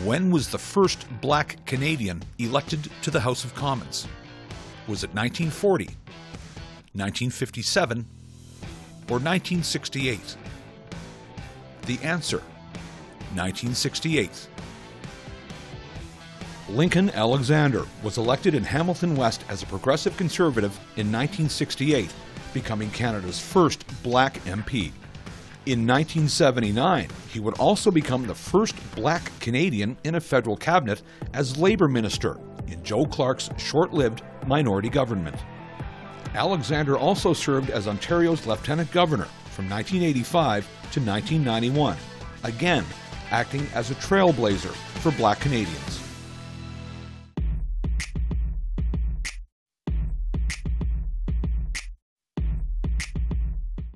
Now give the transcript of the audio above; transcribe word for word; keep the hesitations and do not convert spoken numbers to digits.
When was the first black Canadian elected to the House of Commons? Was it nineteen forty, nineteen fifty-seven, or nineteen sixty-eight? The answer, nineteen sixty-eight. Lincoln Alexander was elected in Hamilton West as a Progressive Conservative in nineteen sixty-eight, becoming Canada's first black M P. In nineteen seventy-nine, he would also become the first black Canadian in a federal cabinet as Labour Minister in Joe Clark's short-lived minority government. Alexander also served as Ontario's Lieutenant Governor from nineteen eighty-five to nineteen ninety-one, again acting as a trailblazer for black Canadians.